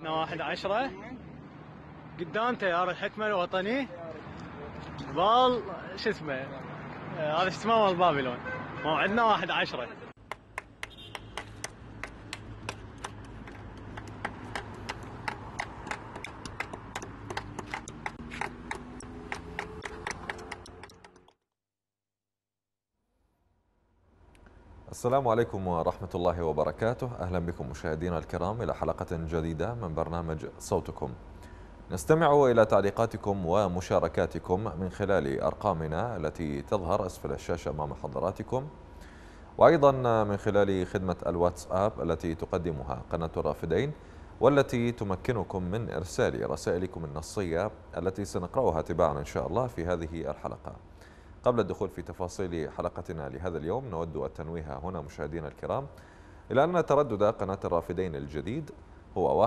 موعدنا 1/10 قدام تيار الحكمة الوطني بال شو اسمه هذا شو اسمه مال بابلون. موعدنا 1/10. السلام عليكم ورحمة الله وبركاته. أهلا بكم مشاهدينا الكرام إلى حلقة جديدة من برنامج صوتكم. نستمع إلى تعليقاتكم ومشاركاتكم من خلال أرقامنا التي تظهر أسفل الشاشة أمام حضراتكم، وأيضا من خلال خدمة الواتساب التي تقدمها قناة الرافدين، والتي تمكنكم من إرسال رسائلكم النصية التي سنقرأها تباعا إن شاء الله في هذه الحلقة. قبل الدخول في تفاصيل حلقتنا لهذا اليوم، نود التنويه هنا مشاهدينا الكرام إلى أن تردد قناة الرافدين الجديد هو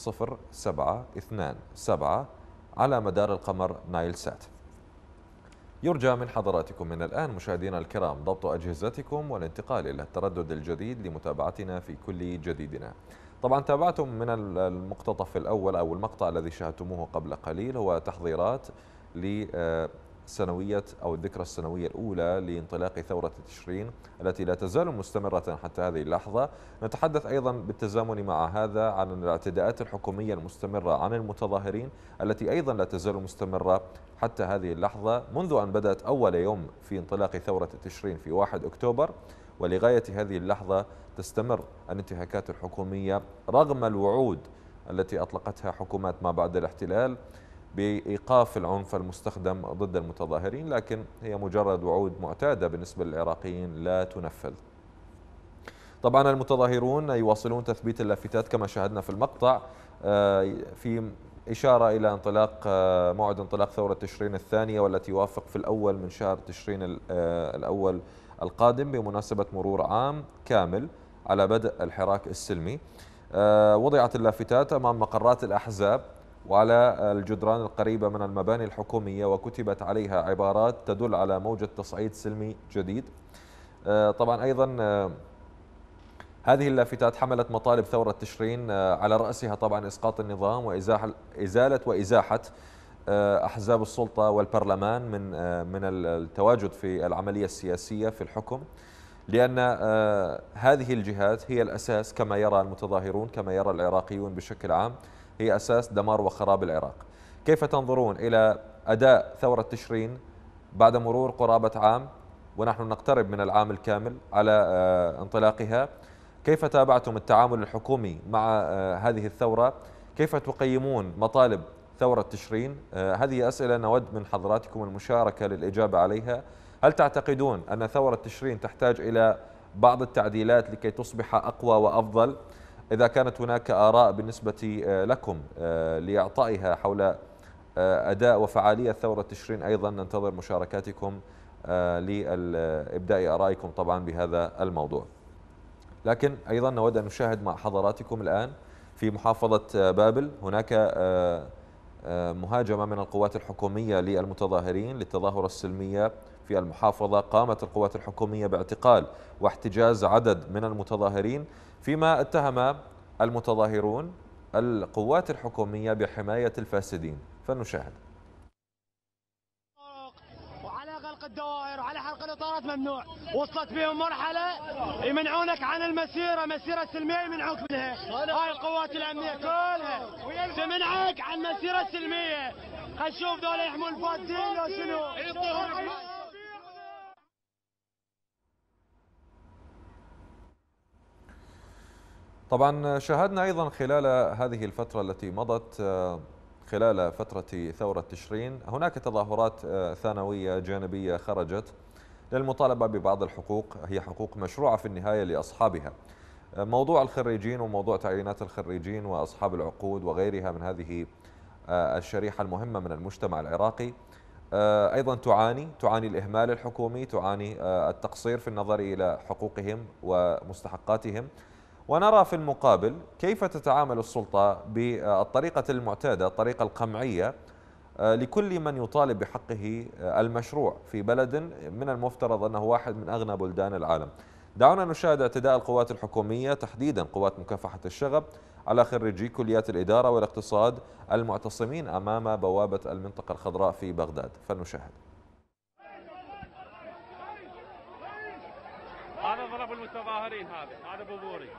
10727 على مدار القمر نايل سات. يرجى من حضراتكم من الآن مشاهدينا الكرام ضبط أجهزتكم والانتقال إلى التردد الجديد لمتابعتنا في كل جديدنا. طبعا تابعتم من المقتطف الأول أو المقطع الذي شاهدتموه قبل قليل هو تحضيرات سنوية أو الذكرى السنوية الأولى لانطلاق ثورة تشرين التي لا تزال مستمرة حتى هذه اللحظة. نتحدث أيضا بالتزامن مع هذا عن الاعتداءات الحكومية المستمرة عن المتظاهرين التي أيضا لا تزال مستمرة حتى هذه اللحظة، منذ أن بدأت أول يوم في انطلاق ثورة تشرين في 1 أكتوبر، ولغاية هذه اللحظة تستمر الانتهاكات الحكومية رغم الوعود التي أطلقتها حكومات ما بعد الاحتلال بإيقاف العنف المستخدم ضد المتظاهرين، لكن هي مجرد وعود معتادة بالنسبة للعراقيين لا تنفذ. طبعا المتظاهرون يواصلون تثبيت اللافتات كما شاهدنا في المقطع في إشارة إلى انطلاق موعد انطلاق ثورة تشرين الثانية، والتي يوافق في الأول من شهر تشرين الأول القادم بمناسبة مرور عام كامل على بدء الحراك السلمي. وضعت اللافتات أمام مقرات الأحزاب وعلى الجدران القريبة من المباني الحكومية، وكتبت عليها عبارات تدل على موجة تصعيد سلمي جديد. طبعا أيضا هذه اللافتات حملت مطالب ثورة تشرين، على رأسها طبعا إسقاط النظام وإزالة وإزاحة أحزاب السلطة والبرلمان من التواجد في العملية السياسية في الحكم، لأن هذه الجهات هي الأساس كما يرى المتظاهرون، كما يرى العراقيون بشكل عام، هي أساس دمار وخراب العراق. كيف تنظرون إلى أداء ثورة تشرين بعد مرور قرابة عام ونحن نقترب من العام الكامل على انطلاقها؟ كيف تابعتم التعامل الحكومي مع هذه الثورة؟ كيف تقيمون مطالب ثورة تشرين؟ هذه أسئلة نود من حضراتكم المشاركة للإجابة عليها. هل تعتقدون أن ثورة تشرين تحتاج إلى بعض التعديلات لكي تصبح أقوى وأفضل؟ إذا كانت هناك آراء بالنسبة لكم لإعطائها حول أداء وفعالية ثورة تشرين، أيضا ننتظر مشاركاتكم لإبداء آرائكم طبعا بهذا الموضوع. لكن أيضا نود أن نشاهد مع حضراتكم الآن في محافظة بابل هناك مهاجمة من القوات الحكومية للمتظاهرين للتظاهرة السلمية في المحافظة. قامت القوات الحكومية باعتقال واحتجاز عدد من المتظاهرين، فيما اتهم المتظاهرون القوات الحكومية بحماية الفاسدين. فنشاهد. وعلى غلق الدوائر وعلى حرق الاطارات ممنوع. وصلت بهم مرحله يمنعونك عن مسيره سلميه، يمنعوك منها. هاي القوات الامنيه كلها تمنعك عن مسيره سلميه. خل نشوف ذولا يحمون الفاسدين لو شنو. طبعا شاهدنا أيضا خلال هذه الفترة التي مضت، خلال فترة ثورة تشرين، هناك تظاهرات ثانوية جانبية خرجت للمطالبة ببعض الحقوق، هي حقوق مشروعة في النهاية لأصحابها. موضوع الخريجين وموضوع تعيينات الخريجين وأصحاب العقود وغيرها من هذه الشريحة المهمة من المجتمع العراقي أيضا تعاني الإهمال الحكومي، تعاني التقصير في النظر إلى حقوقهم ومستحقاتهم. ونرى في المقابل كيف تتعامل السلطة بالطريقة المعتادة، الطريقة القمعية لكل من يطالب بحقه المشروع في بلد من المفترض أنه واحد من أغنى بلدان العالم. دعونا نشاهد اعتداء القوات الحكومية، تحديدا قوات مكافحة الشغب، على خريجي كليات الإدارة والاقتصاد المعتصمين أمام بوابة المنطقة الخضراء في بغداد. فلنشاهد. هذا ضرب المتظاهرين، هذا بوبوري.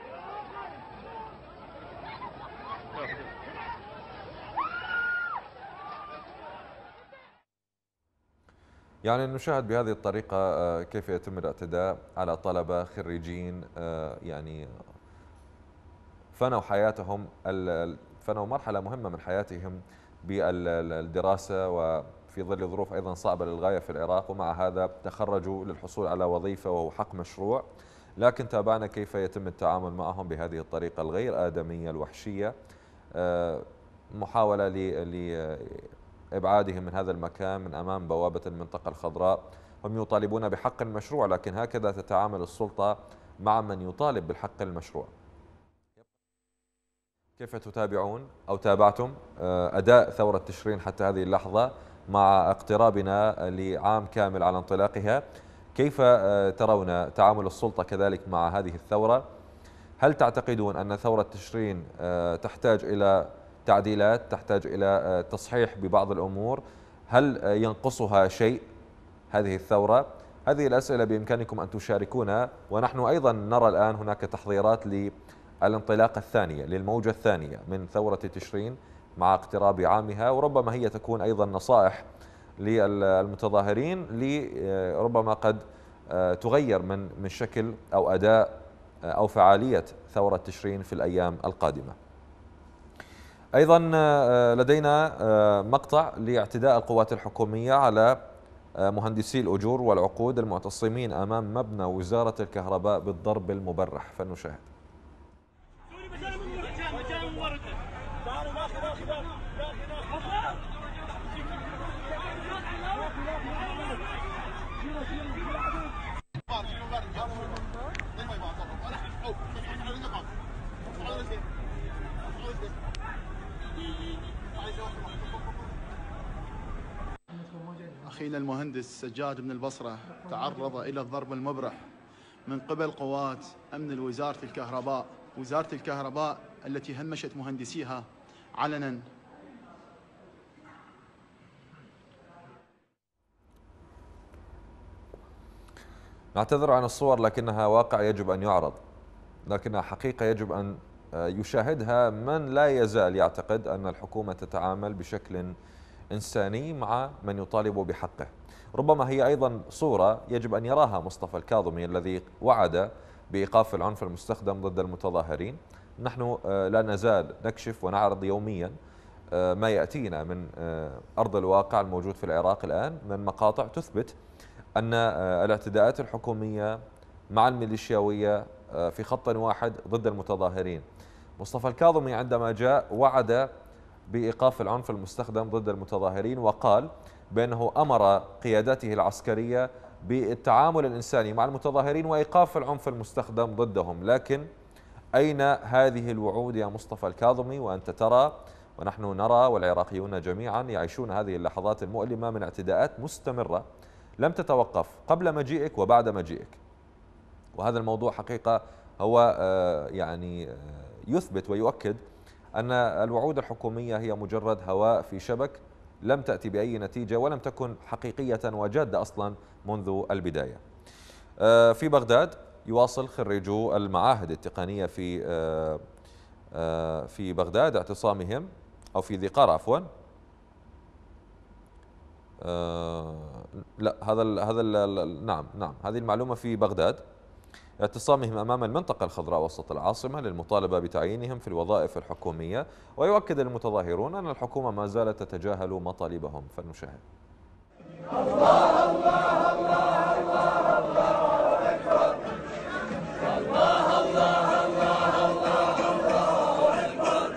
يعني نشاهد بهذه الطريقة كيف يتم الاعتداء على طلبة خريجين يعني فنوا حياتهم، فنوا مرحلة مهمة من حياتهم بالدراسة وفي ظل ظروف أيضا صعبة للغاية في العراق، ومع هذا تخرجوا للحصول على وظيفة وهو حق مشروع، لكن تابعنا كيف يتم التعامل معهم بهذه الطريقة الغير آدمية الوحشية، محاولة لإبعادهم من هذا المكان من أمام بوابة المنطقة الخضراء. هم يطالبون بحق المشروع، لكن هكذا تتعامل السلطة مع من يطالب بالحق المشروع. كيف تتابعون أو تابعتم أداء ثورة تشرين حتى هذه اللحظة مع اقترابنا لعام كامل على انطلاقها؟ كيف ترون تعامل السلطة كذلك مع هذه الثورة؟ هل تعتقدون أن ثورة تشرين تحتاج إلى تعديلات، تحتاج إلى تصحيح ببعض الأمور؟ هل ينقصها شيء هذه الثورة؟ هذه الأسئلة بإمكانكم أن تشاركونا، ونحن أيضا نرى الآن هناك تحضيرات للانطلاقة الثانية، للموجة الثانية من ثورة تشرين مع اقتراب عامها، وربما هي تكون أيضا نصائح للمتظاهرين ربما قد تغير من شكل أو أداء أو فعالية ثورة تشرين في الأيام القادمة. أيضا لدينا مقطع لاعتداء القوات الحكومية على مهندسي الأجور والعقود المعتصمين أمام مبنى وزارة الكهرباء بالضرب المبرح. فلنشاهد. أخينا المهندس سجاد بن البصرة تعرض إلى الضرب المبرح من قبل قوات أمن وزارة الكهرباء، وزارة الكهرباء التي همشت مهندسيها علنا. نعتذر عن الصور، لكنها واقع يجب أن يعرض، لكنها حقيقة يجب أن يشاهدها من لا يزال يعتقد أن الحكومة تتعامل بشكل إنساني مع من يطالب بحقه. ربما هي أيضا صورة يجب أن يراها مصطفى الكاظمي الذي وعد بإيقاف العنف المستخدم ضد المتظاهرين. نحن لا نزال نكشف ونعرض يوميا ما يأتينا من أرض الواقع الموجود في العراق الآن من مقاطع تثبت أن الاعتداءات الحكومية مع الميليشياوية في خط واحد ضد المتظاهرين. مصطفى الكاظمي عندما جاء وعد بإيقاف العنف المستخدم ضد المتظاهرين، وقال بأنه أمر قيادته العسكرية بالتعامل الإنساني مع المتظاهرين وإيقاف العنف المستخدم ضدهم. لكن أين هذه الوعود يا مصطفى الكاظمي؟ وأنت ترى ونحن نرى والعراقيون جميعا يعيشون هذه اللحظات المؤلمة من اعتداءات مستمرة لم تتوقف قبل مجيئك وبعد مجيئك. وهذا الموضوع حقيقة هو يعني يثبت ويؤكد أن الوعود الحكومية هي مجرد هواء في شبك لم تأتي بأي نتيجة ولم تكن حقيقية وجادة أصلا منذ البداية. في بغداد يواصل خريجو المعاهد التقنية في بغداد اعتصامهم، أو في ذي قار عفوا. لا هذا نعم هذه المعلومة في بغداد، اعتصامهم أمام المنطقة الخضراء وسط العاصمة للمطالبة بتعيينهم في الوظائف الحكومية. ويؤكد المتظاهرون أن الحكومة ما زالت تتجاهل مطالبهم. فلنشاهد. الله الله الله الله الله أكبر. الله الله الله الله أكبر.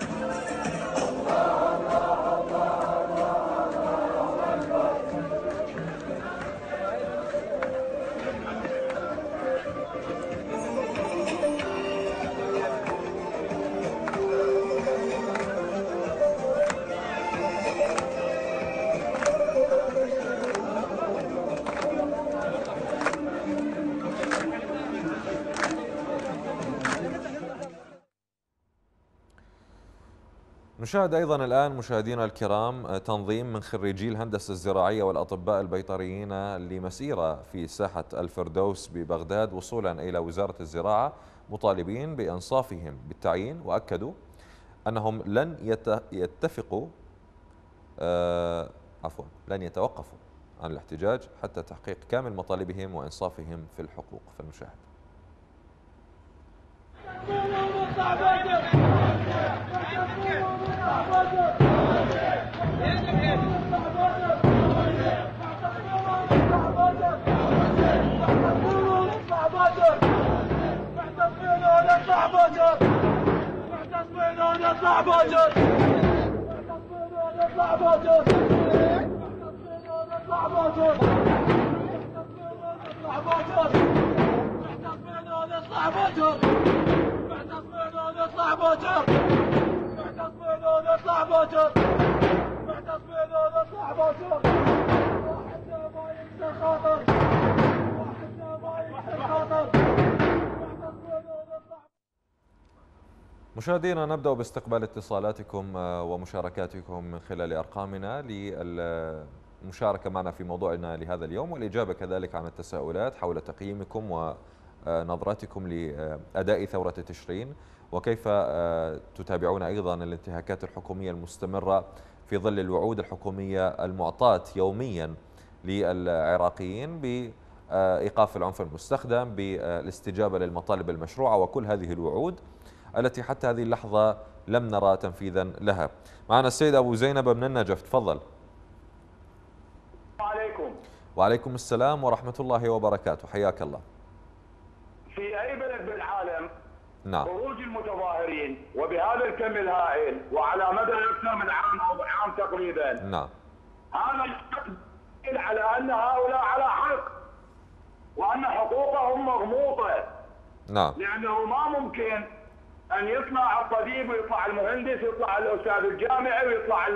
نشاهد أيضا الآن مشاهدينا الكرام تنظيم من خريجي الهندسة الزراعية والأطباء البيطريين لمسيرة في ساحة الفردوس ببغداد وصولا إلى وزارة الزراعة مطالبين بإنصافهم بالتعيين، وأكدوا أنهم لن يتوقفوا عن الاحتجاج حتى تحقيق كامل مطالبهم وإنصافهم في الحقوق. فلنشاهد. مشاهدينا، نبدأ باستقبال اتصالاتكم ومشاركاتكم من خلال أرقامنا للمشاركة معنا في موضوعنا لهذا اليوم، والإجابة كذلك عن التساؤلات حول تقييمكم ونظرتكم لأداء ثورة تشرين، وكيف تتابعون أيضا الانتهاكات الحكومية المستمرة في ظل الوعود الحكومية المعطاة يوميا للعراقيين بإيقاف العنف المستخدم، بالاستجابة للمطالب المشروعة، وكل هذه الوعود التي حتى هذه اللحظة لم نرى تنفيذا لها. معنا السيد أبو زينب من النجف، تفضل. وعليكم. وعليكم السلام ورحمة الله وبركاته، حياك الله. في أي بلد بالعالم نعم. خروج المتظاهرين وبهذا الكم الهائل وعلى مدى أكثر من عام أو عام تقريبا، نعم، هذا يدل على أن هؤلاء على حق وأن حقوقهم مغموطة. نعم. لأنه ما ممكن أن يطلع الطبيب ويطلع المهندس ويطلع الأستاذ الجامعي ويطلع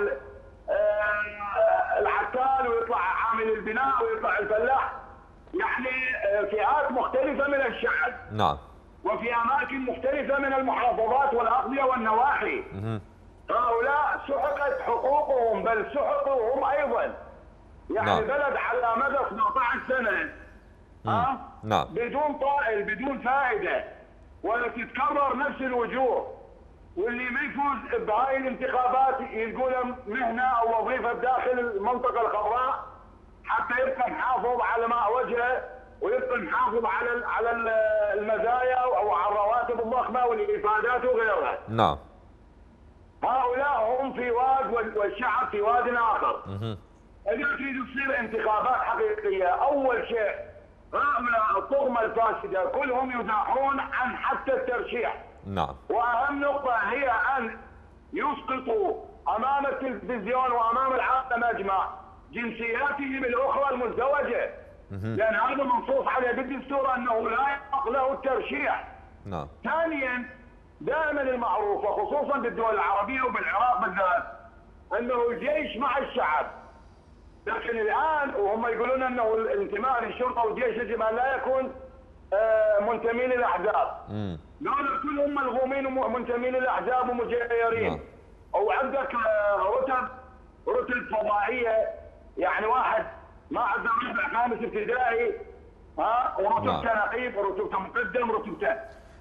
العتال ويطلع عامل البناء ويطلع الفلاح، يعني فئات مختلفة من الشعب. نعم. وفي أماكن مختلفة من المحافظات والأقضية والنواحي. هؤلاء سحقت حقوقهم، بل سحقوا هم أيضا. يعني نعم. بلد على مدى 17 سنة نعم. بدون طائل، بدون فائدة، وتتكرر نفس الوجوه، واللي ما يفوز بهاي الانتخابات يقول مهنة أو وظيفة بداخل المنطقة الخضراء حتى يبقى محافظ على ماء وجهه ويبقى محافظ على المزايا او على الرواتب الضخمه والافادات وغيرها. نعم. هؤلاء هم في واد والشعب في واد اخر. اذا تريد تصير انتخابات حقيقيه، اول شيء هؤلاء الطغمه الفاسده كلهم يدافعون عن حتى الترشيح. نعم. واهم نقطه هي ان يسقطوا امام التلفزيون وامام العالم اجمع جنسياتهم الاخرى المزدوجه. لأن هذا منصوص عليه بالدستور أنه لا يحق له الترشيح. نعم. ثانيا، دائما المعروف وخصوصا بالدول العربية وبالعراق بالذات أنه الجيش مع الشعب، لكن الآن وهم يقولون أنه الانتماء للشرطة والجيش يجب أن لا يكون منتمي للأحزاب. هذول كلهم ملغومين ومنتمين للأحزاب ومجيرين. وعندك رتب فضائية، يعني واحد ما عنده رتبة خامس ابتدائي ورتبته نقيب ورتبته مقدم ورتبته.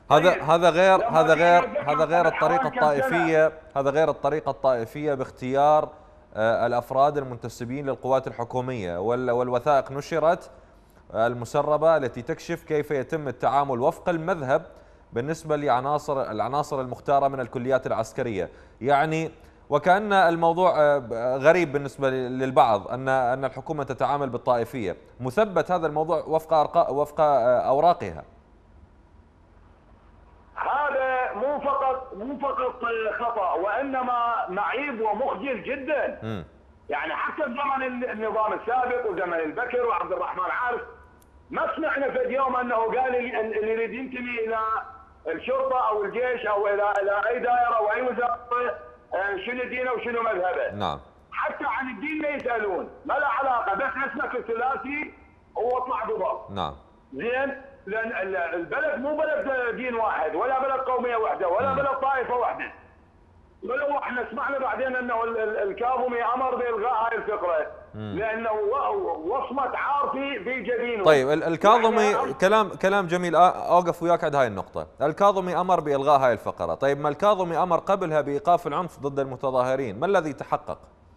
هذا غير الطريقة الطائفية، هذا غير الطريقة الطائفية باختيار الأفراد المنتسبين للقوات الحكومية، والوثائق نشرت المسربة التي تكشف كيف يتم التعامل وفق المذهب بالنسبة العناصر المختارة من الكليات العسكرية. يعني وكأن الموضوع غريب بالنسبة للبعض أن الحكومة تتعامل بالطائفية. مثبت هذا الموضوع وفق أوراقها. هذا مو فقط خطأ، وإنما معيب ومخجل جدا. يعني حتى بزمن النظام السابق وزمن البكر وعبد الرحمن عارف ما سمعنا في اليوم أنه قال اللي يريد ينتمي إلى الشرطة أو الجيش أو إلى أي دائرة أو أي وزارة شنو دينه وشنو مذهبه. نعم. حتى عن الدين ما يسألون، ما له علاقة، بس اسمك الثلاثي واطلع بضبط. نعم. زين، لأن البلد مو بلد دين واحد ولا بلد قومية واحدة ولا بلد طائفة واحدة. ولو احنا احنا سمعنا بعدين انه الكاظمي امر بالغاء هاي الفقره لانه وصمه عار في جبينه. طيب الكاظمي كلام جميل، اوقف وياك عند هاي النقطه. الكاظمي امر بالغاء هاي الفقره، طيب ما الكاظمي امر قبلها بايقاف العنف ضد المتظاهرين، ما الذي تحقق؟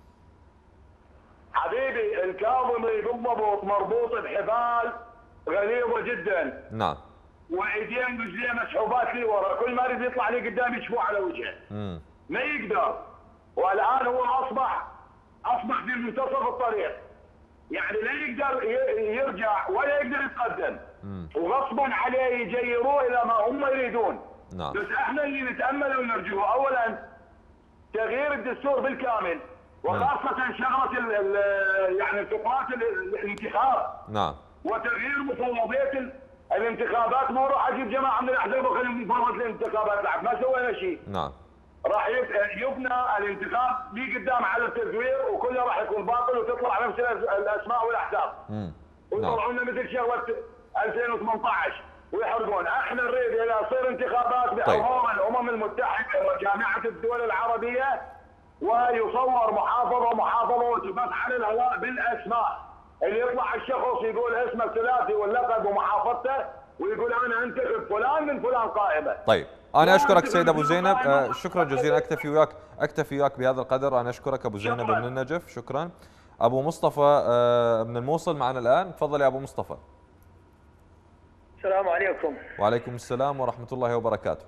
حبيبي الكاظمي بالضبط مربوط بحبال غليظه جدا. نعم. وايدين رجليه مسحوبات لي ورا، كل ما يريد يطلع لي قدام يشفوا على وجهه. ما يقدر. والان هو اصبح في منتصف الطريق. يعني لا يقدر يرجع ولا يقدر يتقدم. وغصبا عليه يجيروه الى ما هم يريدون. نعم. بس احنا اللي نتامل ونرجوه اولا تغيير الدستور بالكامل، وخاصه شغله يعني الفقرات الانتخاب. نعم. وتغيير مفوضيه الانتخابات، مو راح اجيب جماعه من الاحزاب وخليهم يفوض الانتخابات، بعد ما سوينا شيء. نعم. راح يبنى الانتخاب لي قدام على التزوير، وكله راح يكون باطل وتطلع نفس الاسماء والاحزاب. ويطلعون لنا مثل شغله 2018 ويحرقون. احنا نريد الى يصير انتخابات بحضور الامم المتحده وجامعه الدول العربيه، ويصور محافظه وتبث على الهواء بالاسماء. اللي يطلع الشخص يقول اسمه الثلاثي واللقب ومحافظته ويقول انا انتخب فلان من فلان قائمه. طيب انا اشكرك سيد ابو زينب، شكرا جزيلا. اكتفي وياك بهذا القدر. انا اشكرك ابو زينب من النجف، شكرا. ابو مصطفى من الموصل معنا الان، تفضل يا ابو مصطفى. السلام عليكم. وعليكم السلام ورحمه الله وبركاته.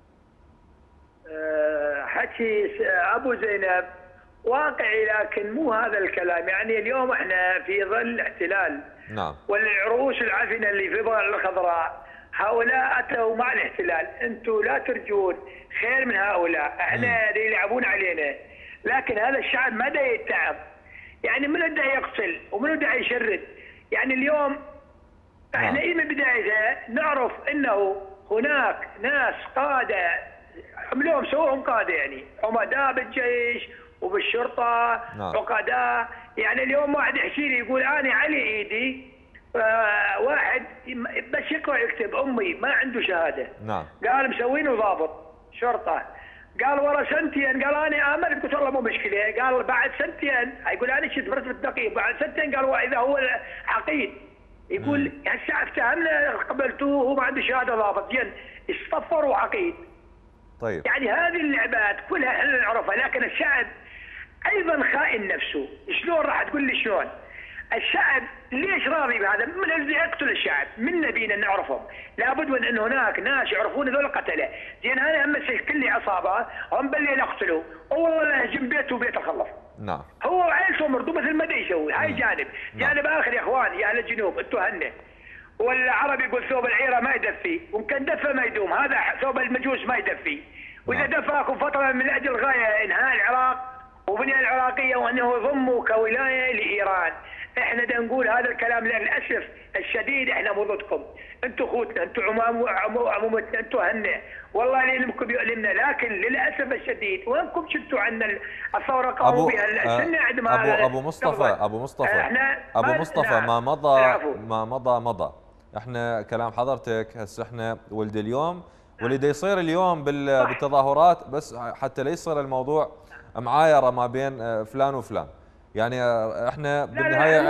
حكي ابو زينب واقعي، لكن مو هذا الكلام. يعني اليوم احنا في ظل احتلال. نعم. والعروش العفنه اللي في ظل الخضراء هؤلاء اتوا مع الاحتلال، انتم لا ترجون خير من هؤلاء، احنا يلعبون علينا. لكن هذا الشعب ما دا يتعب، يعني من دا يقتل ومن دا يشرد. يعني اليوم احنا من بدايتها نعرف انه هناك ناس قاده عملوهم سووهم قاده، يعني عمداء بالجيش وبالشرطه. عقداء. يعني اليوم واحد يحكي لي يقول انا علي ايدي واحد بس يقرا يكتب امي ما عنده شهاده. نعم. قال مسوينه ضابط شرطه. قال ورا سنتين قال انا امنت، قلت والله مو مشكله. قال بعد سنتين يقول انا شفت برتبه الدقيق، بعد سنتين قال واذا هو عقيد. يقول هسه افتهمنا قبلتوه وهو ما عنده شهاده ضابط، زين اصطفروا عقيد. طيب. يعني هذه اللعبات كلها احنا نعرفها، لكن الشعب ايضا خائن نفسه. شلون راح تقول لي شلون؟ الشعب ليش راضي بهذا؟ من اللي يقتل الشعب، من نبينا نعرفهم، لابد من ان هناك ناس يعرفون هذول القتله، زين انا امسك كل عصابه هم بالليل اقتلوا، والله لا هجم بيته وبيته خلص. نعم. هو وعائلته مرضو مثل ما يسوي، هاي جانب، جانب اخر يا اخوان يا اهل الجنوب انتم هنه. والعربي يقول ثوب العيره ما يدفي، ويمكن دفه ما يدوم، هذا ثوب المجوس ما يدفي. واذا دفاكم فتره من اجل غايه انهاء العراق وبناء العراقيه وانه يضموا كولايه لايران. احنا دا نقول هذا الكلام للاسف الشديد، احنا مو ضدكم، انتم اخوتنا، انتم عمومتنا، انتم هنا، والله اللي يلمكم يؤلمنا، لكن للاسف الشديد وينكم شفتوا عنا الثوره قاموا بها السنه عندما ابو مصطفى ما مضى. احنا كلام حضرتك هسه احنا ولد اليوم واللي دا يصير اليوم بالتظاهرات، بس حتى لا يصير الموضوع معايره ما بين فلان وفلان. يعني احنا بالنهايه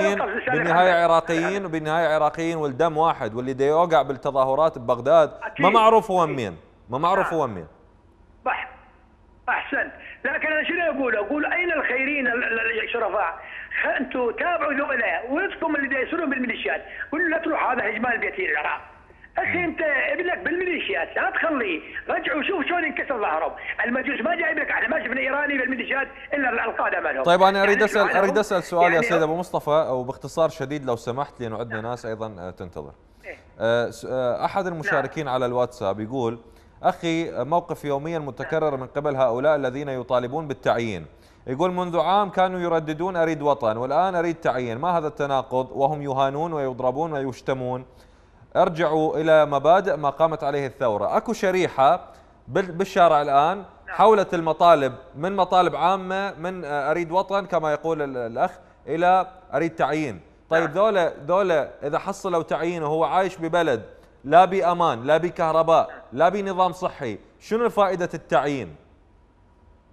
عراقيين والدم واحد، واللي دا يوقع بالتظاهرات ببغداد ما معروف هو مين، ما معروف هو مين. صح احسنت، لكن انا شنو اقول اين الخيرين الشرفاء؟ انتم تابعوا ذولا ولدكم اللي دا يصيرون بالميليشيات، قولوا لا تروح هذا هجمان بيتي العراق. اخي انت ابنك بالميليشيات لا تخليه، رجعوا شوف شلون ينكسر ظهرهم، المجوس ما جايب لك، احنا ما شفنا ايراني بالميليشيات الا القاده مالهم. طيب انا اريد اسال سؤال يعني يا سيد ابو مصطفى وباختصار شديد لو سمحت، لانه عندنا ناس ايضا تنتظر. احد المشاركين على الواتساب يقول اخي موقف يوميا متكرر من قبل هؤلاء الذين يطالبون بالتعيين، يقول منذ عام كانوا يرددون اريد وطن والان اريد تعيين، ما هذا التناقض وهم يهانون ويضربون ويشتمون؟ ارجعوا الى مبادئ ما قامت عليه الثوره. اكو شريحه بالشارع الان حولت المطالب من مطالب عامه من اريد وطن كما يقول الاخ الى اريد تعيين. طيب ذولا اذا حصلوا تعيين وهو عايش ببلد لا بامان لا بكهرباء لا بنظام صحي، شنو فائده التعيين؟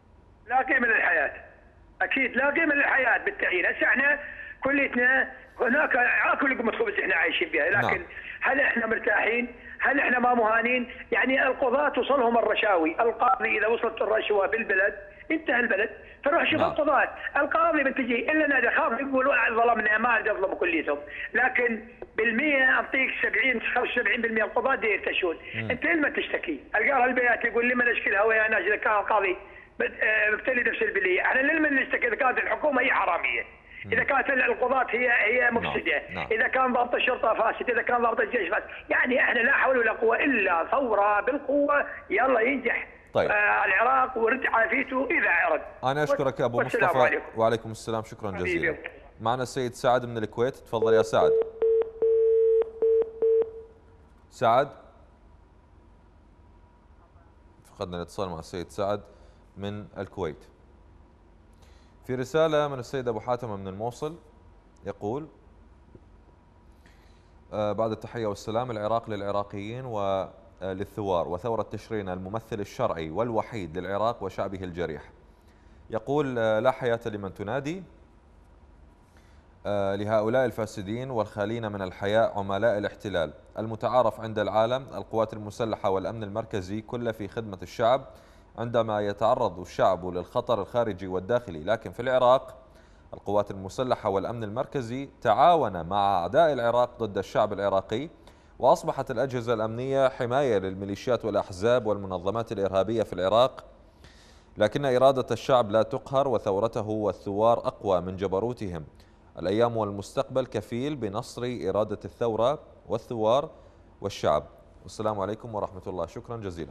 لا قيمه للحياه، اكيد لا قيمه للحياه بالتعيين. هسه احنا كليتنا هناك اكل لقمه خبز احنا عايشين بها، لكن هل احنا مرتاحين؟ هل احنا ما مهانين؟ يعني القضاة توصلهم الرشاوي، القاضي اذا وصلت الرشوه بالبلد انتهى البلد، فروح شوف القضاة، القاضي بتجي الا انا اخاف يقولوا ظلمنا، ما يظلموا كليتهم، لكن بالمية اعطيك 70 75% القضاة دي يرتشون، انت لما تشتكي؟ القاها البيات يقول لي من اشكلها ويا ناس اذا كان القاضي مبتلي نفس البليه، احنا لما نشتكي اذا كانت الحكومه هي حراميه، إذا كانت القضاة هي مفسدة، إذا كان ضابط الشرطة فاسد، إذا كان ضابط الجيش فاسد، يعني إحنا لا حول ولا قوة إلا ثورة بالقوة يلا ينجح. طيب. العراق ورد عافيته إذا عرض. أنا أشكرك أبو مصطفى. عليكم. وعليكم السلام، شكرا جزيلا. معنا السيد سعد من الكويت، تفضل يا سعد. سعد، فقدنا الاتصال مع السيد سعد من الكويت. في رسالة من السيد أبو حاتم من الموصل يقول: بعد التحية والسلام، العراق للعراقيين وللثوار، وثورة تشرين الممثل الشرعي والوحيد للعراق وشعبه الجريح. يقول: لا حياة لمن تنادي لهؤلاء الفاسدين والخالين من الحياء عملاء الاحتلال المتعارف عند العالم. القوات المسلحة والأمن المركزي كله في خدمة الشعب عندما يتعرض الشعب للخطر الخارجي والداخلي، لكن في العراق القوات المسلحة والأمن المركزي تعاون مع أعداء العراق ضد الشعب العراقي، وأصبحت الأجهزة الأمنية حماية للميليشيات والأحزاب والمنظمات الإرهابية في العراق، لكن إرادة الشعب لا تقهر، وثورته والثوار أقوى من جبروتهم. الأيام والمستقبل كفيل بنصر إرادة الثورة والثوار والشعب. والسلام عليكم ورحمة الله. شكرا جزيلا.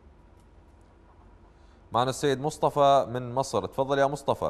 معنا السيد مصطفى من مصر، تفضل يا مصطفى.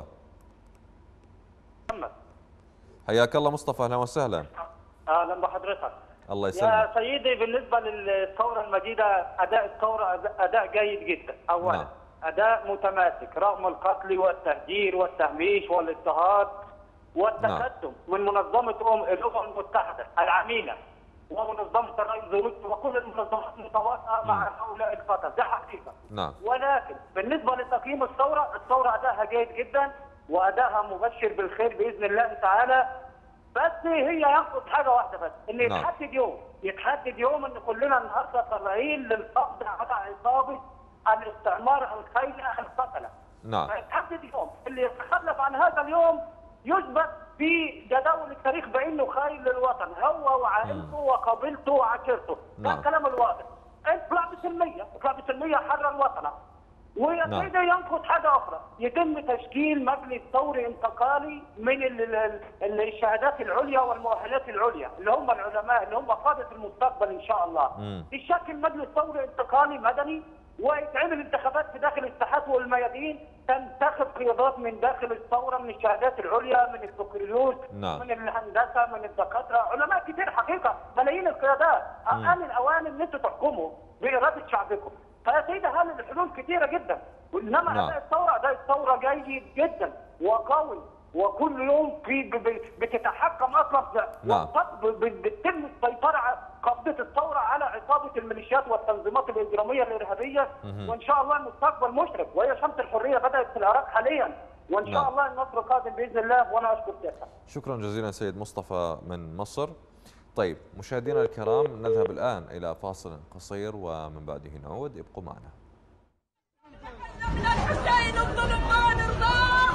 حياك الله مصطفى، اهلا وسهلا. اهلا بحضرتك. الله يسلمك. يا سيدي، بالنسبه للثوره المجيده، اداء الثوره اداء جيد جدا. اولا اداء متماسك رغم القتل والتهجير والتهميش والاضطهاد والتقدم من منظمه الامم المتحده العميله ومنظمه الرئيس روسيا وكل المنظمات المتواطئه مع هؤلاء القتل، ده حقيقه. ولكن بالنسبه لتقييم الثوره ادائها جيد جدا وادائها مبشر بالخير باذن الله تعالى. بس هي ينقص حاجه واحده بس، ان يتحدد يوم ان كلنا النهارده طالعين للقبض على عصابه الاستعمار الخاينه القتله. فيتحدد يوم، اللي يتخلف عن هذا اليوم يثبت في جداول التاريخ بانه خاين للوطن، هو وعائلته وقبيلته وعشيرته. ده الكلام الواضح. اطلع بسلميه حرر وطنك. ويا سيدي ينقص حاجه اخرى، يتم تشكيل مجلس ثوري انتقالي من الشهادات العليا والمؤهلات العليا اللي هم العلماء اللي هم قاده المستقبل ان شاء الله. يشكل مجلس ثوري انتقالي مدني ويتعمل انتخابات في داخل الساحات والميادين، تنتخب قيادات من داخل الثوره من الشهادات العليا، من البكالوريوس، من الهندسه، من الدكاتره، علماء كتير حقيقه، ملايين القيادات. آن الاوان ان انتم تحكموا باراده شعبكم. فيا سيدي هذه الحلول كثيره جدا، وانما اداء الثوره جيد جدا وقوي، وكل يوم بتتحكم اصلا بتتم السيطره على قبضه الثوره على عصابه الميليشيات والتنظيمات الاجراميه الارهابيه. وان شاء الله المستقبل مشرق، وهي شمس الحريه بدات في العراق حاليا، وان شاء الله النصر قادم باذن الله. وانا اشكر سيادتك. شكرا جزيلا سيد مصطفى من مصر. طيب مشاهدينا الكرام، نذهب الآن إلى فاصل قصير ومن بعده نعود، ابقوا معنا. من الحسين الظلم ما نرضاه،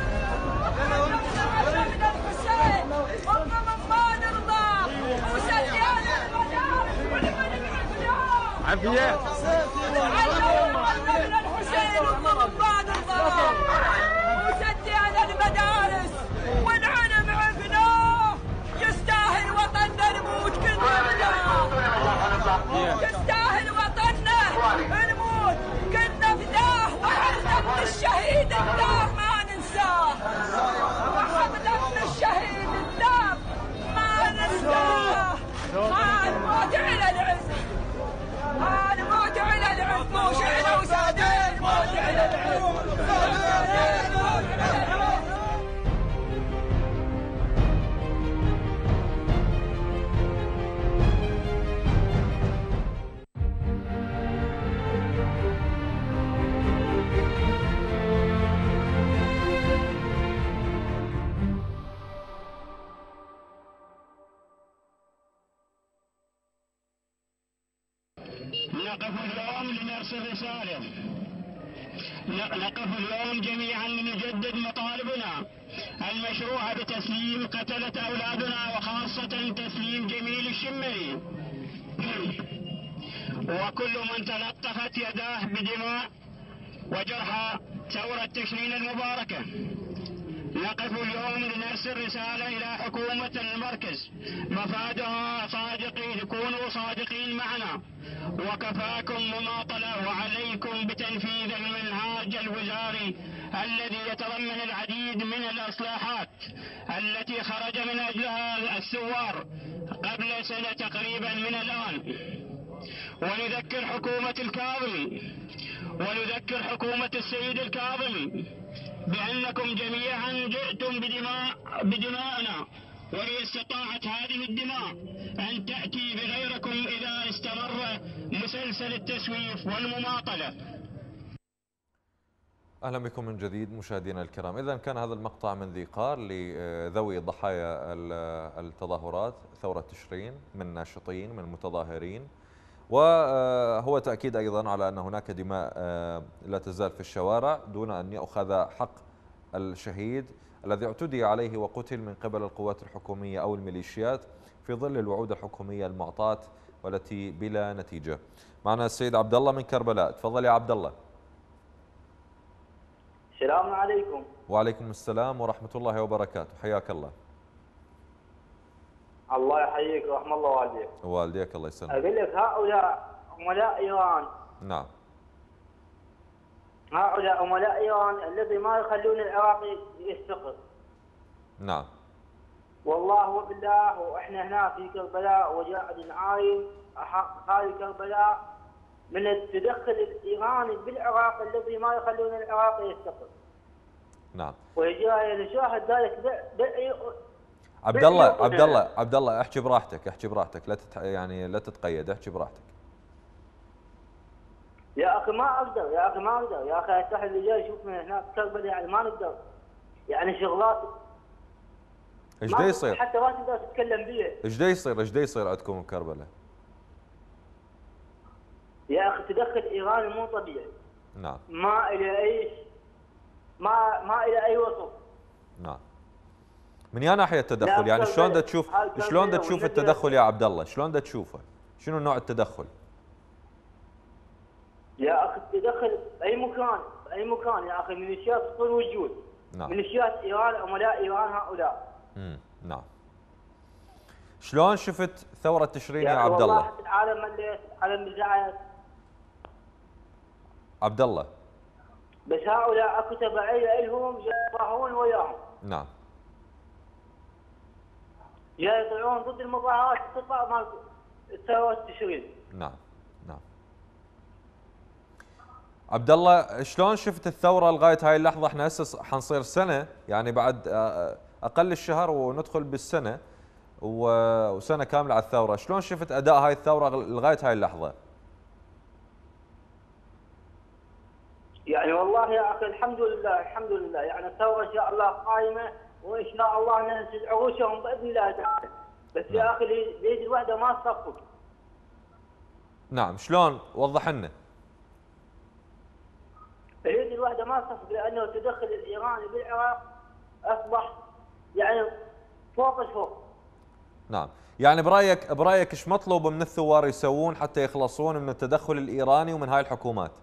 من الحسين الظلم ما نرضاه، وسجان المدارس والمن عافية من الحسين الظلم ما نرضاه، وسجان المدارس والعنم عفناه، يستاهل وطننا نموت كلنا فداه، يستاهل وطننا نموت كلنا فداه، وحرنا من الشهيد الدار ما ننساه، وحرنا من الشهيد الدار ما ننساه. الموت على العز، الموت على نقف اليوم لنرسل رسالة. نقف اليوم جميعا لنجدد مطالبنا المشروعة بتسليم قتلة أولادنا، وخاصة تسليم جميل الشمري وكل من تلطخت يداه بدماء وجرحى ثورة تشرين المباركة. نقف اليوم لنرسل رسالة إلى حكومة المركز مفادها صادقين، كونوا صادقين معنا، وكفاكم مماطلة، وعليكم بتنفيذ المنهاج الوزاري الذي يتضمن العديد من الإصلاحات التي خرج من أجلها الثوار قبل سنة تقريبا من الآن. ونذكر حكومة الكاظمي ونذكر حكومة السيد الكاظمي بأنكم جميعا جئتم بدماءنا، ولاستطاعت هذه الدماء أن تأتي بغيركم إذا استمر مسلسل التسويف والمماطلة. أهلا بكم من جديد مشاهدينا الكرام. إذن كان هذا المقطع من ذي قار لذوي ضحايا التظاهرات ثورة تشرين من ناشطين من متظاهرين، وهو تأكيد أيضا على أن هناك دماء لا تزال في الشوارع دون أن يأخذ حق الشهيد الذي اعتدي عليه وقتل من قبل القوات الحكومية أو الميليشيات في ظل الوعود الحكومية المعطاة والتي بلا نتيجة. معنا السيد عبد الله من كربلاء. تفضل يا عبد الله. السلام عليكم. وعليكم السلام ورحمة الله وبركاته، حياك الله. الله يحييك ورحمة الله والديك. والديك الله يسلمك. أقول لك هؤلاء عملاء إيران. نعم. هؤلاء عملاء إيران الذي ما يخلون العراق يستقر. نعم. والله وبالله وإحنا هنا في كربلاء وجاعد نعاين هذه كربلاء من التدخل الإيراني بالعراق الذي ما يخلون العراق يستقر. نعم. وجاي نشاهد ذلك عبد الله احكي براحتك لا يعني لا تتقيد، احكي براحتك. يا اخي ما اقدر يا اخي الساحل اللي جاي يشوف من هناك كربلاء يعني ما نقدر، يعني شغلات ايش دا يصير؟ حتى ما تقدر تتكلم بيه. ايش دا يصير عندكم بكربلاء؟ يا اخي تدخل ايراني مو طبيعي. نعم. ما الى اي وصف. نعم. من يا ناحيه التدخل يعني شلون دا تشوف التدخل يا عبد الله؟ شلون دا تشوفه؟ شنو نوع التدخل؟ يا اخي التدخل اي مكان يا اخي، ميليشيات تطول وجود. نعم. ميليشيات ايران عملاء ايران هؤلاء. نعم. شلون شفت ثورة تشرين يا عبد الله؟ والله العالم مليت على النزاعات. عبد الله. بس هؤلاء اكو تبعيه لهم يتظاهرون وياهم. نعم. يطلعون ضد المظاهرات تطلع مال ثورة تشرين. نعم. عبد الله شلون شفت الثورة لغاية هاي اللحظة؟ احنا هسه حنصير سنة، يعني بعد اقل الشهر وندخل بالسنة وسنة كاملة على الثورة، شلون شفت اداء هاي الثورة لغاية هاي اللحظة؟ يعني والله يا اخي الحمد لله يعني الثورة ان شاء الله قائمة، وان شاء الله ننزل عروشهم باذن الله تعالى. بس نعم. يا اخي اليد الواحدة ما تصفق. نعم. شلون؟ وضح لنا. اليد الواحدة ما تصفق لانه التدخل الايراني بالعراق اصبح يعني فوق الفوق. نعم. يعني برايك ايش مطلوب من الثوار يسوون حتى يخلصون من التدخل الايراني ومن هاي الحكومات؟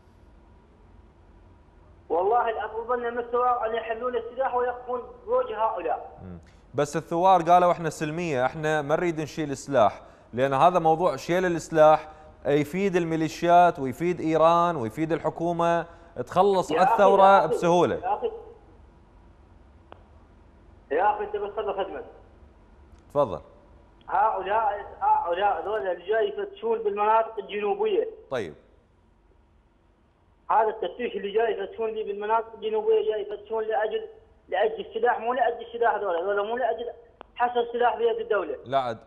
والله الافضل لنا من الثوار ان يحلون السلاح ويقفون بوجه هؤلاء. بس الثوار قالوا احنا سلميه، احنا ما نريد نشيل السلاح، لان هذا موضوع شيل السلاح يفيد الميليشيات ويفيد ايران ويفيد الحكومه تخلص على الثوره بسهوله. يا اخي انت بس خدمه. تفضل. هؤلاء هذول اللي جاي يفتشون بالمناطق الجنوبيه. طيب. هذا التفتيش اللي جاي يفتشون لي بالمناطق الجنوبيه، جاي يفتشون لاجل السلاح، مو لاجل السلاح هذول مو لاجل حصر السلاح بيد الدوله. لا عاد.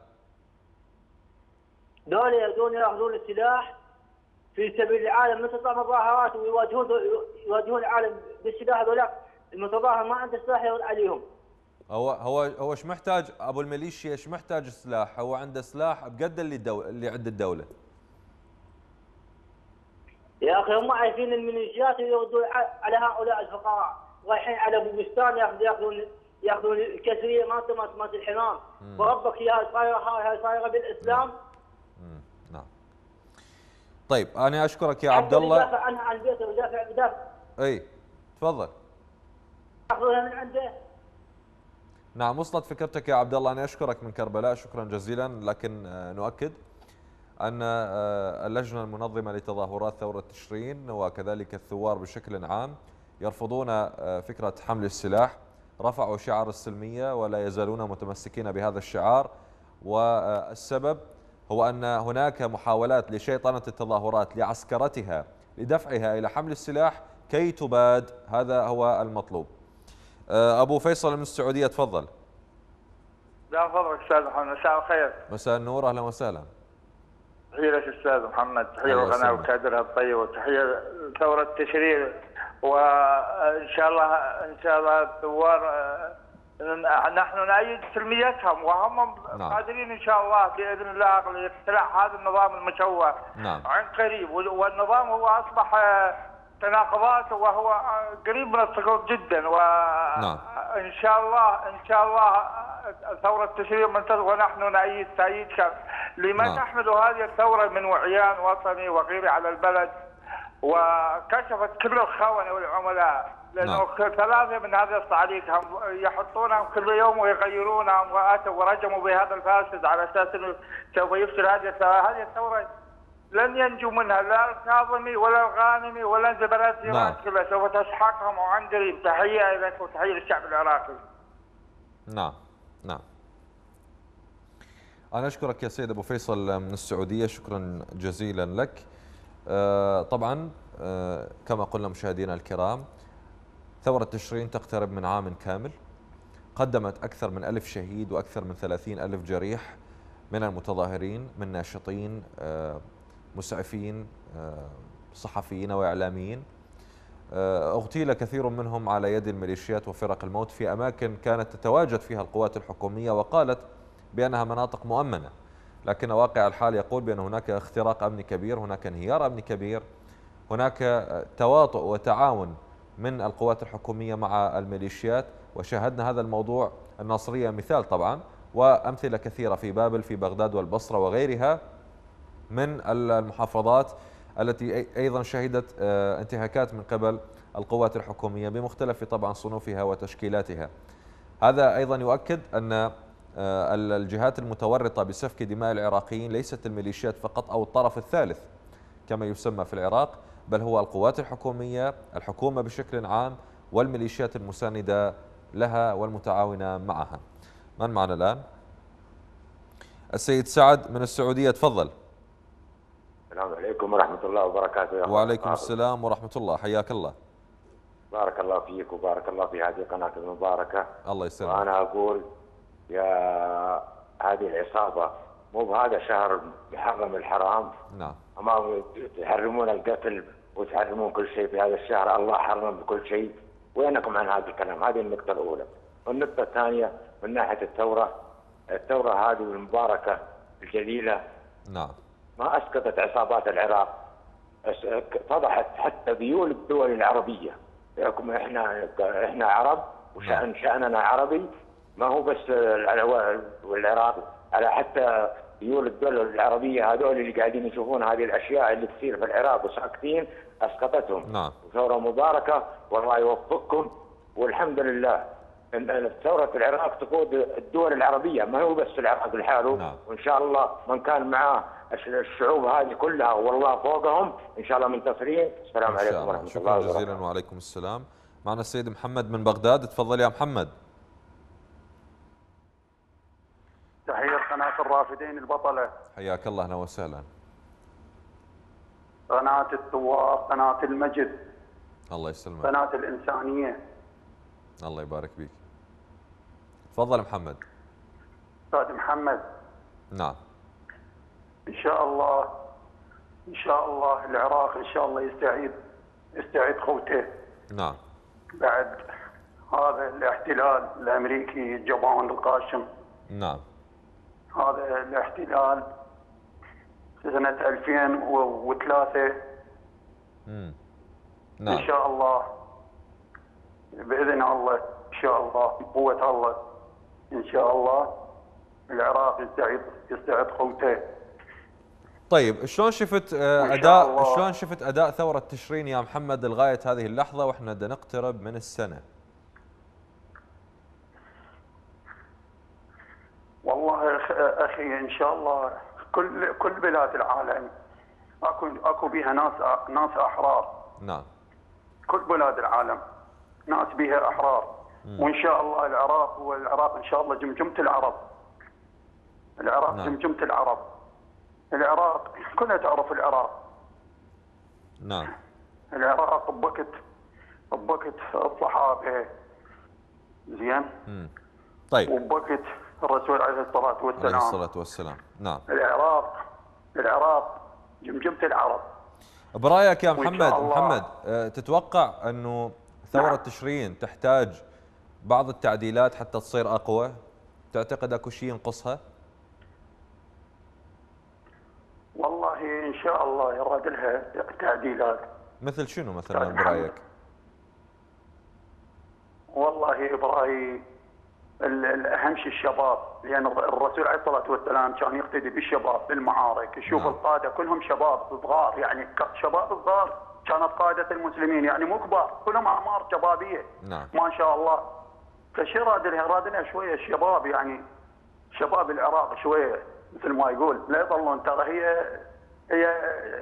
دول ياخذون السلاح في سبيل العالم، مثل مظاهرات ويواجهون العالم بالسلاح. هذول المتظاهر ما عنده سلاح يرد عليهم. هو ايش محتاج ابو الميليشيا؟ ايش محتاج السلاح؟ هو عنده سلاح بقد اللي عند الدوله. يا اخي هم عارفين الميليشيات يردون على هؤلاء الفقراء، رايحين على بوبستان ياخذون الكسريه مالت الحمام، وربك يا صايره بالاسلام. نعم. طيب انا اشكرك يا عبد الله. يدافع عنها عن بيته ويدافع. اي تفضل. ياخذونها من عنده. نعم وصلت فكرتك يا عبد الله. انا اشكرك من كربلاء شكرا جزيلا، لكن نؤكد أن اللجنة المنظمة لتظاهرات ثورة تشرين وكذلك الثوار بشكل عام يرفضون فكرة حمل السلاح، رفعوا شعار السلمية ولا يزالون متمسكين بهذا الشعار، والسبب هو أن هناك محاولات لشيطنة التظاهرات لعسكرتها لدفعها إلى حمل السلاح كي تباد. هذا هو المطلوب. أبو فيصل من السعودية تفضل. لا فضلك أستاذ محمد، مساء الخير. مساء النور، أهلا وسهلا. تحية لك أستاذ محمد، تحية للقناة وكادرها الطيب، وتحية لثورة تشرين، وإن شاء الله الثوار نحن نؤيد سلميتهم، وهم قادرين إن شاء الله بإذن الله لاقتلاع هذا النظام المشوه عن قريب، والنظام هو أصبح تناقضات وهو قريب من السقوط جدا، وإن شاء الله ثورة تشرين منتظر، ونحن نؤيد تأييد كامل لمن تحمل هذه الثورة من وعيان وطني وغيره على البلد، وكشفت كل الخونة والعملاء، لأنه ثلاثة من هذه الصعاليك يحطونهم كل يوم ويغيرونهم، وآتوا ورجموا بهذا الفاسد على أساس أنه سوف يفسد هذه الثورة. لن ينجو منها لا الكاظمي ولا الغانمي ولا الزبرات كلها، سوف تسحقهم وعن قريب. تحية لك وتحية للشعب العراقي. نعم. أنا أشكرك يا سيد أبو فيصل من السعودية، شكرا جزيلا لك. طبعا كما قلنا مشاهدينا الكرام، ثورة تشرين تقترب من عام كامل، قدمت أكثر من 1000 شهيد وأكثر من 30,000 جريح من المتظاهرين، من ناشطين، مسعفين، صحفيين وإعلاميين. اغتيل كثير منهم على يد الميليشيات وفرق الموت في أماكن كانت تتواجد فيها القوات الحكومية وقالت بأنها مناطق مؤمنة، لكن واقع الحال يقول بأن هناك اختراق أمني كبير، هناك انهيار أمني كبير، هناك تواطؤ وتعاون من القوات الحكومية مع الميليشيات. وشاهدنا هذا الموضوع، الناصرية مثال طبعا، وأمثلة كثيرة في بابل في بغداد والبصرة وغيرها من المحافظات التي أيضا شهدت انتهاكات من قبل القوات الحكومية بمختلف طبعا صنوفها وتشكيلاتها. هذا أيضا يؤكد أن الجهات المتورطة بسفك دماء العراقيين ليست الميليشيات فقط أو الطرف الثالث كما يسمى في العراق، بل هو القوات الحكومية، الحكومة بشكل عام، والميليشيات المساندة لها والمتعاونة معها. من معنا الآن؟ السيد سعد من السعودية تفضل. السلام عليكم ورحمة الله وبركاته يا وعليكم السلام ورحمة الله، حياك الله. بارك الله فيك وبارك الله في هذه القناة المباركة. الله يسلمك. وأنا أقول يا هذه العصابة مو بهذا شهر محرم الحرام. نعم. أما تحرمون القتل وتحرمون كل شيء في هذا الشهر، الله حرم بكل شيء. وينكم عن هذا الكلام؟ هذه النقطة الأولى. والنقطة الثانية من ناحية الثورة هذه المباركة الجليلة نعم ما أسقطت عصابات العراق، فضحت حتى ذيول الدول العربية. بحكم احنا عرب وشأننا عربي، ما هو بس والعراق، على حتى ذيول الدول العربية هذول اللي قاعدين يشوفون هذه الأشياء اللي تصير في العراق وساكتين، أسقطتهم. نعم. ثورة مباركة والله يوفقكم، والحمد لله ان ثورة العراق تقود الدول العربية، ما هو بس العراق لحاله. نعم. وان شاء الله من كان معاه الشعوب هذه كلها والله فوقهم ان شاء الله منتصرين. السلام عليكم ورحمة الله شكرا جزيلا. وعليكم السلام. معنا السيد محمد من بغداد، تفضل يا محمد. تحية قناة الرافدين البطلة. حياك الله، اهلا وسهلا. قناة الثوار، قناة المجد. الله يسلمك. قناة الإنسانية. الله يبارك بك. تفضل محمد. أستاذ محمد. نعم. إن شاء الله العراق إن شاء الله يستعيد قوته. نعم. بعد هذا الاحتلال الأمريكي الجبان القاشم. نعم. هذا الاحتلال سنة 2003 نعم. إن شاء الله بإذن الله، إن شاء الله بقوة الله إن شاء الله العراق يستعيد قوته. طيب شلون شفت اداء ثوره تشرين يا محمد لغايه هذه اللحظه واحنا بدنا نقترب من السنه؟ والله اخي ان شاء الله كل بلاد العالم اكو بها ناس احرار. نعم. كل بلاد العالم ناس بها احرار. وان شاء الله العراق ان شاء الله جمجمه العرب. العراق نعم. جمجمه العرب. العراق كلها تعرف العراق. نعم. العراق بوقت الصحابه زين. طيب. وبوقت الرسول عليه الصلاه والسلام. عليه الصلاه والسلام. نعم. العراق جمجمه العرب. برايك يا محمد تتوقع انه ثوره تشرين تحتاج بعض التعديلات حتى تصير اقوى؟ تعتقد اكو شيء ينقصها؟ والله ان شاء الله يراد لها تعديلات. مثل شنو مثلا برايك؟ والله برايي الاهم شيء الشباب، لان الرسول عليه الصلاه والسلام كان يقتدي بالشباب بالمعارك، يشوف القاده كلهم شباب صغار، يعني شباب صغار كانت قاده المسلمين، يعني مو كبار، كلهم اعمار شبابيه. نعم. ما شاء الله. فشي راد لها شويه الشباب، يعني شباب العراق شويه مثل ما يقول لا يظلون، ترى هي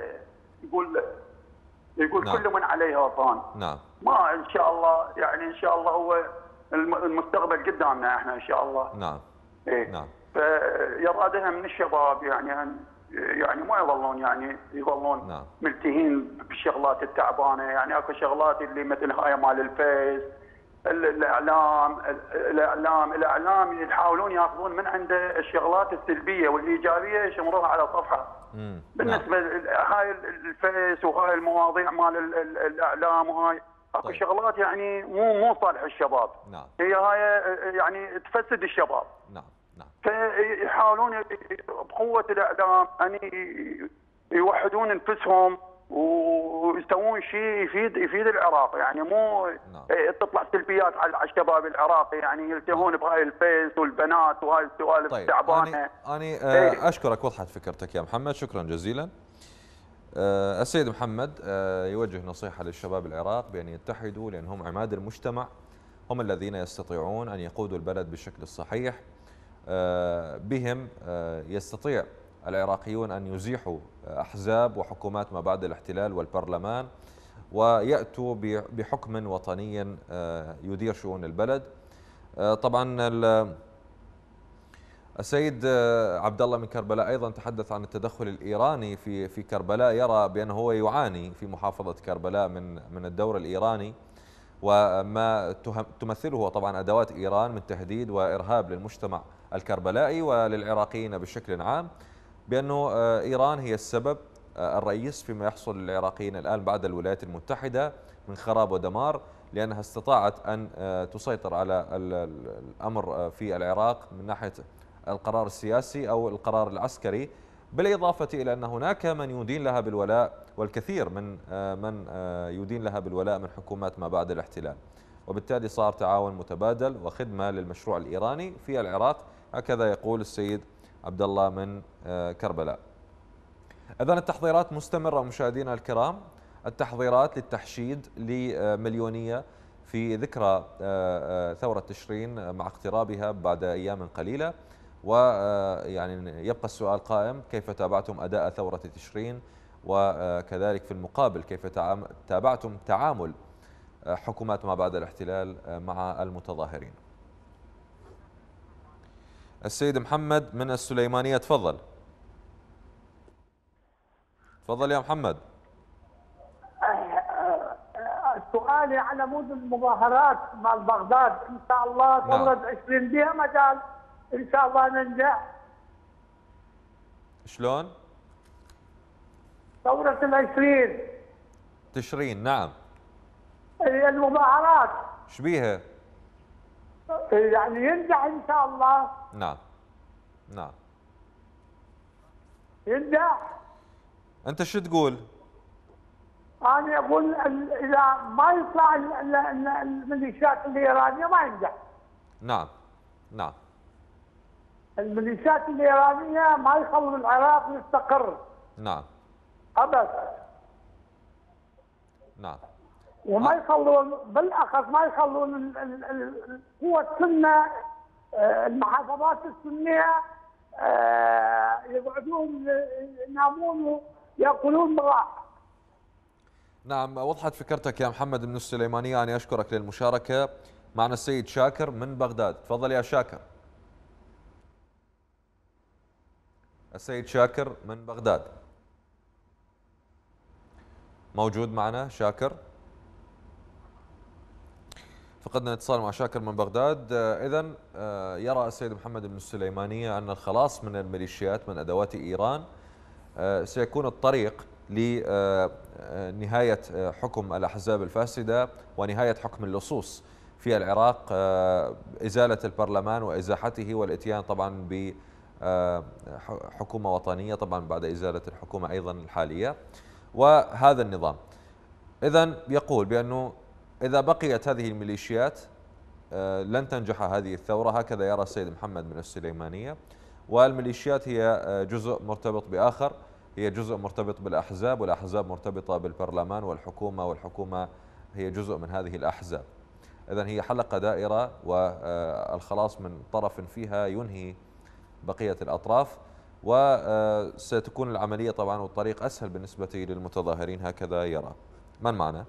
يقول نعم. كل من عليها فان. نعم. ما ان شاء الله، يعني ان شاء الله هو المستقبل قدامنا احنا ان شاء الله. نعم. ايه. نعم. فيرادها من الشباب يعني ما يظلون نعم. ملتهين بالشغلات التعبانه، يعني اكو شغلات اللي مثل هاي مال الفيس، الاعلام يحاولون ياخذون من عنده الشغلات السلبيه والايجابيه يشمروها على صفحه. بالنسبه هاي الفيس وهاي المواضيع مال الاعلام وهاي اكو طيب. شغلات يعني مو صالح الشباب. نعم. هي هاي يعني تفسد الشباب. نعم. نعم. فيحاولون بقوه الاعلام ان يوحدون انفسهم ويسوون شيء يفيد العراق، يعني مو نعم. تطلع سلبيات على الشباب العراقي، يعني يلتهون بهاي الفيس والبنات وهاي السوالف طيب. التعبانه. أنا أشكرك، وضحت فكرتك يا محمد، شكرا جزيلا. السيد محمد يوجه نصيحة للشباب العراق بأن يتحدوا، لأن هم عماد المجتمع، هم الذين يستطيعون أن يقودوا البلد بالشكل الصحيح. بهم يستطيع العراقيون أن يزيحوا أحزاب وحكومات ما بعد الاحتلال والبرلمان، ويأتوا بحكم وطني يدير شؤون البلد. طبعا السيد عبد الله من كربلاء أيضا تحدث عن التدخل الإيراني في كربلاء، يرى بأنه هو يعاني في محافظة كربلاء من الدور الإيراني، وما تمثله طبعا أدوات إيران من تهديد وإرهاب للمجتمع الكربلائي وللعراقيين بشكل عام، بأنه إيران هي السبب الرئيس فيما يحصل للعراقيين الآن بعد الولايات المتحدة من خراب ودمار، لأنها استطاعت أن تسيطر على الأمر في العراق من ناحية القرار السياسي أو القرار العسكري، بالإضافة إلى أن هناك من يدين لها بالولاء، والكثير من يدين لها بالولاء من حكومات ما بعد الاحتلال، وبالتالي صار تعاون متبادل وخدمة للمشروع الإيراني في العراق، هكذا يقول السيد عبد الله من كربلاء. إذن التحضيرات مستمرة مشاهدينا الكرام، التحضيرات للتحشيد لمليونية في ذكرى ثورة تشرين مع اقترابها بعد أيام قليلة، ويعني يبقى السؤال قائم: كيف تابعتم أداء ثورة تشرين؟ وكذلك في المقابل كيف تابعتم تعامل حكومات ما بعد الاحتلال مع المتظاهرين؟ السيد محمد من السليمانية، تفضل. تفضل يا محمد. سؤالي على مود المظاهرات مال بغداد، ان شاء الله ثورة 20 بها مجال ان شاء الله ننجح. شلون؟ ثورة 20 تشرين، نعم. المظاهرات ايش بيها؟ يعني ينجح ان شاء الله. نعم. نعم. ينجح. انت شو تقول؟ انا اقول اذا ما يطلع الميليشيات الايرانيه ما ينجح. نعم نعم. الميليشيات الايرانيه ما يخلوا العراق يستقر. نعم. ابد. نعم. وما يخلون بالاخص ما يخلون القوى السنه المحافظات السنيه يقعدون ينامون وياكلون بالراحه. نعم وضحت فكرتك يا محمد من السليمانيه. انا اشكرك للمشاركه. معنا السيد شاكر من بغداد. تفضل يا شاكر. السيد شاكر من بغداد موجود معنا؟ شاكر فقدنا اتصال مع شاكر من بغداد. إذن يرى السيد محمد بن السليمانية أن الخلاص من الميليشيات من أدوات إيران سيكون الطريق لنهاية حكم الأحزاب الفاسدة ونهاية حكم اللصوص في العراق، إزالة البرلمان وإزاحته والإتيان طبعا بحكومة وطنية طبعا بعد إزالة الحكومة أيضا الحالية وهذا النظام. إذن يقول بأنه إذا بقيت هذه الميليشيات لن تنجح هذه الثورة، هكذا يرى السيد محمد من السليمانية. والميليشيات هي جزء مرتبط بآخر، هي جزء مرتبط بالأحزاب والأحزاب مرتبطة بالبرلمان والحكومة والحكومة هي جزء من هذه الأحزاب. إذن هي حلقة دائرة والخلاص من طرف فيها ينهي بقية الأطراف، وستكون العملية طبعا والطريق أسهل بالنسبة للمتظاهرين، هكذا يرى. من معنا؟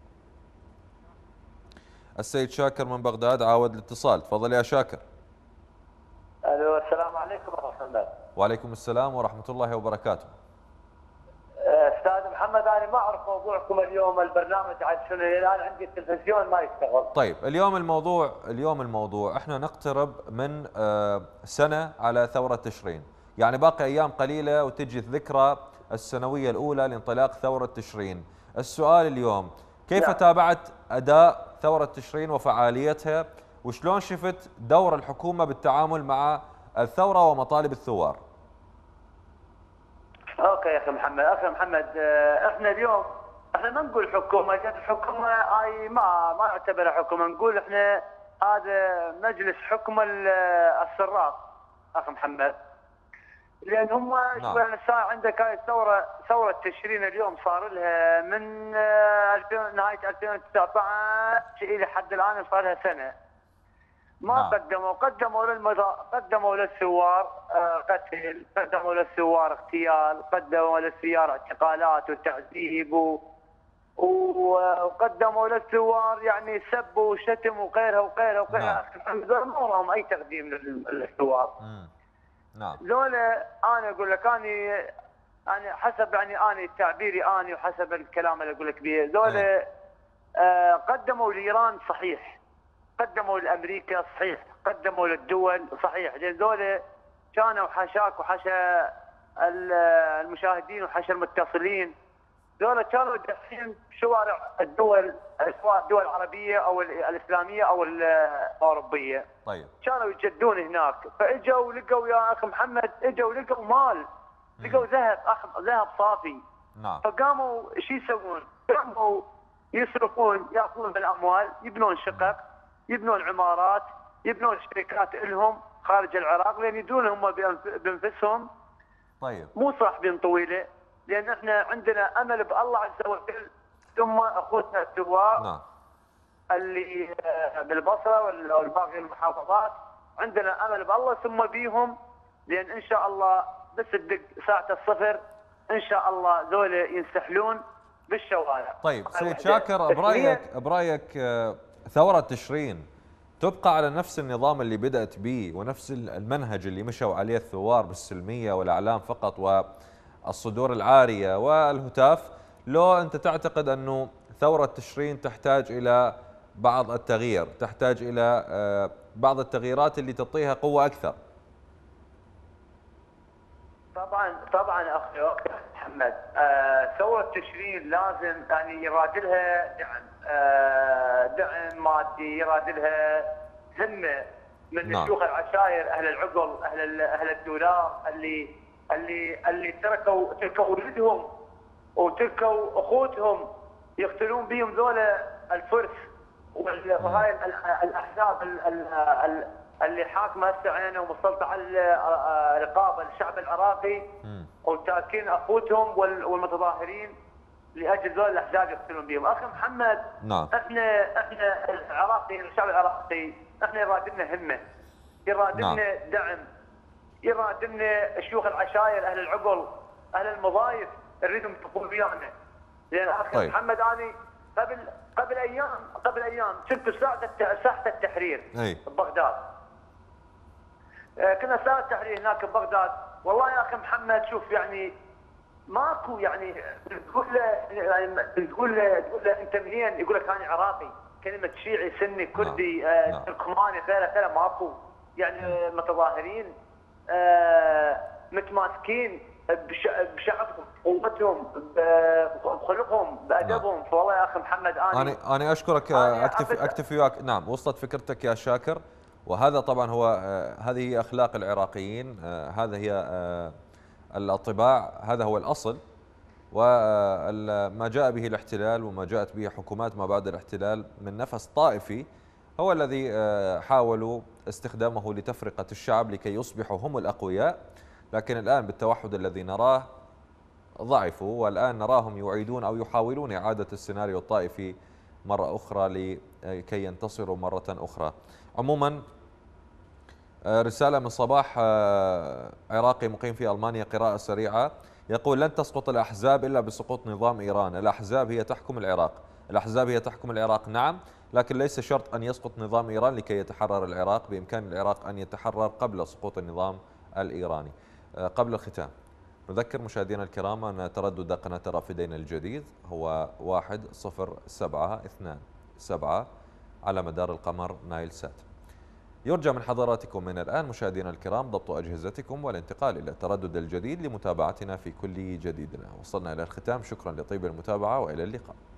السيد شاكر من بغداد عاود الاتصال. تفضل يا شاكر. الو السلام عليكم ورحمه الله. وعليكم السلام ورحمه الله وبركاته. استاذ محمد انا ما اعرف موضوعكم اليوم البرنامج عن شنو، الان عندي التلفزيون ما يشتغل. طيب اليوم الموضوع احنا نقترب من سنه على ثوره تشرين، يعني باقي ايام قليله وتجي الذكرى السنويه الاولى لانطلاق ثوره تشرين. السؤال اليوم كيف تابعت اداء ثورة تشرين وفعاليتها، وشلون شفت دور الحكومة بالتعامل مع الثورة ومطالب الثوار؟ اوكي يا اخي محمد، احنا اليوم احنا ما نقول حكومة، الحكومة هاي ما نعتبرها حكومة، نقول احنا هذا مجلس حكم السراق اخي محمد. لان هم الساعه عندك هاي ثوره تشرين اليوم صار لها من نهايه 2019 الى حد الان صار لها سنه. ما قدموا للثوار قتل، قدموا للثوار اغتيال، قدموا للثوار اعتقالات وتعذيب وقدموا للثوار يعني سب وشتم وغيرها ما وراهم اي تقديم للثوار. نعم. ذولا انا اقول لك انا حسب يعني انا تعبيري انا وحسب الكلام اللي اقول لك به، ذولا قدموا لايران صحيح، قدموا لامريكا صحيح، قدموا للدول صحيح، لان ذولا كانوا حاشاك وحاشا المشاهدين وحاشا المتصلين، ذولا كانوا داخلين بشوارع الدول سواء الدول العربيه او الاسلاميه او الاوروبيه. طيب. كانوا يجدون هناك، فاجوا لقوا يا اخي محمد، اجوا لقوا مال، لقوا ذهب صافي. نعم. فقاموا شو يسوون؟ قاموا يصرفون، ياخذون بالاموال، يبنون شقق، يبنون عمارات، يبنون شركات لهم خارج العراق، لان يدرون هم بانفسهم. طيب. مو صاحبين طويله، لان احنا عندنا امل بالله عز وجل، ثم اخوتنا الثوار. نعم. اللي بالبصره والباقي المحافظات عندنا امل بالله ثم بيهم، لان ان شاء الله بس تدق ساعه الصفر ان شاء الله ذولا ينسحلون بالشوارع. طيب سيد شاكر، برايك ثوره تشرين تبقى على نفس النظام اللي بدات به ونفس المنهج اللي مشوا عليه الثوار بالسلميه والاعلام فقط والصدور العاريه والهتاف، لو انت تعتقد انه ثوره تشرين تحتاج الى بعض التغيير، تحتاج إلى بعض التغييرات اللي تعطيها قوة أكثر؟ طبعا أخي محمد، ثورة تشرين لازم يعني يراد لها دعم مادي، يراد لها همة من شيوخ العشائر، أهل العقل، أهل الدولار اللي تركوا ولدهم وتركوا أخوتهم يقتلون بهم ذولا الفرس وهاي الاحزاب اللي حاكمه هسه عينهم ومسلطه على رقاب الشعب العراقي وتاكين اخوتهم والمتظاهرين لاجل ذول الاحزاب يقتلون بهم. اخي محمد، نعم. احنا العراقي، الشعب العراقي، احنا يراد لنا همه، يراد لنا دعم، يراد لنا شيوخ العشائر، اهل العقل، اهل المضايف نريدهم يتفقون ويانا. لان اخي محمد اني قبل ايام كنت ساحه التحرير ببغداد. كنا ساحه التحرير هناك ببغداد. والله يا اخي محمد شوف يعني ماكو يعني تقول له انت منين؟ يقول لك انا عراقي. كلمه شيعي سني كردي تركماني غيره ماكو. يعني متظاهرين متماسكين بشعبهم، قوتهم، بخلقهم، بادبهم. فوالله يا اخي محمد انا اشكرك، اكتفي وياك. نعم، وصلت فكرتك يا شاكر، وهذا طبعا هو هذه هي اخلاق العراقيين، هذا هي الطباع، هذا هو الاصل. وما جاء به الاحتلال وما جاءت به حكومات ما بعد الاحتلال من نفس طائفي هو الذي حاولوا استخدامه لتفرقة الشعب لكي يصبحوا هم الأقوياء. لكن الآن بالتوحد الذي نراه ضعفوا، والآن نراهم يعيدون أو يحاولون إعادة السيناريو الطائفي مرة أخرى لكي ينتصروا مرة أخرى. عموما رسالة من صباح عراقي مقيم في ألمانيا، قراءة سريعة، يقول: لن تسقط الأحزاب إلا بسقوط نظام إيران. الأحزاب هي تحكم العراق، الأحزاب هي تحكم العراق نعم، لكن ليس شرط أن يسقط نظام إيران لكي يتحرر العراق. بإمكان العراق أن يتحرر قبل سقوط النظام الإيراني. قبل الختام نذكر مشاهدينا الكرام أن تردد قناة رافدين الجديد هو 10727 على مدار القمر نايل سات. يرجى من حضراتكم من الآن مشاهدينا الكرام ضبط أجهزتكم والانتقال إلى التردد الجديد لمتابعتنا في كل جديدنا. وصلنا إلى الختام، شكرا لطيب المتابعة وإلى اللقاء.